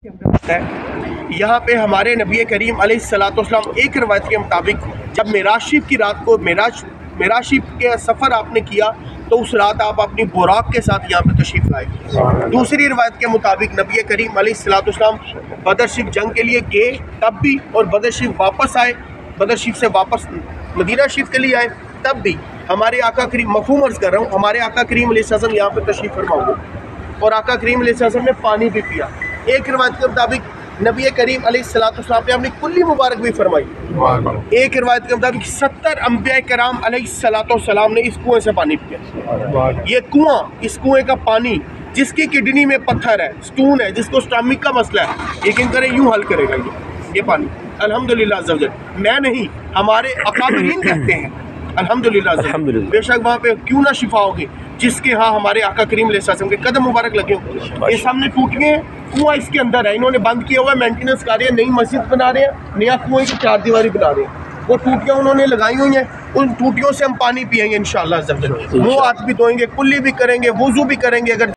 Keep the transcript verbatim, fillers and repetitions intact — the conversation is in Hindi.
यहाँ पे हमारे नबी करीम अलैहिस्सलाम एक रवायत के मुताबिक जब मेराज शरीफ की रात को मेराज मेराज शरीफ के सफ़र आपने किया तो उस रात आप अपनी बुराक के साथ यहाँ पे तशरीफ़ लाए। दूसरी रवायत के मुताबिक नबी करीम अलैहिस्सलाम बदर शरीफ जंग के लिए गए तब भी, और बदर शरीफ वापस आए, बदर शरीफ से वापस मदीना शरीफ के लिए आए तब भी हमारे आका करीम, मफहूम अर्ज़ कर रहा हूँ, हमारे आका करीम अलैहिस्सलाम यहाँ पर तशरीफ़ फरमा हुए और आका करीम अलैहिस्सलाम ने पानी भी पिया। एक रवायत के मुताबिक नबी करीम अलैहिस्सलाम ने अपनी कुल्ली मुबारक भी फरमाई। एक रवायत के मुताबिक सत्तर अम्बिया कराम अलैहिस्सलाम ने इस कुएं से पानी पिया। ये कुआं, इस कुएं का पानी जिसकी किडनी में पत्थर है, स्टोन है, जिसको स्टमक का मसला है, यकीन करें यूँ हल करेगा ये ये पानी अल्हम्दुलिल्लाह अज़्ज़ा वजल। मैं नहीं, हमारे अकाबिरीन कहते हैं अल्हम्दुलिल्लाह अल्हम्दुलिल्लाह। बेशक वहाँ पे क्यों ना शिफा होगी जिसके यहाँ हमारे आका करीम अलैहिस्सलाम के कदम मुबारक लगे हों। ये सामने टूटिए कुआं इसके अंदर है, इन्होंने बंद किया हुआ है, मेंटेनेंस कर रहे हैं, नई मस्जिद बना रहे हैं, नया कुएं की चार दीवारी बना रहे हैं। वो टूटियाँ उन्होंने लगाई हुई हैं, उन टूटियों से हम पानी पिएंगे इंशाअल्लाह अज़्ज़ा वजल। मुँह हाथ भी धोएंगे, कुल्ली भी करेंगे, वुज़ू भी करेंगे। अगर